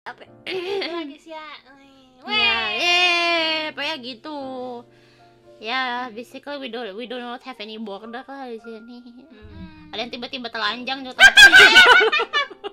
apa lagi sih ya. kayak gitu ya. Basically we don't not have any border lah di sini. Ada yang tiba-tiba telanjang juga.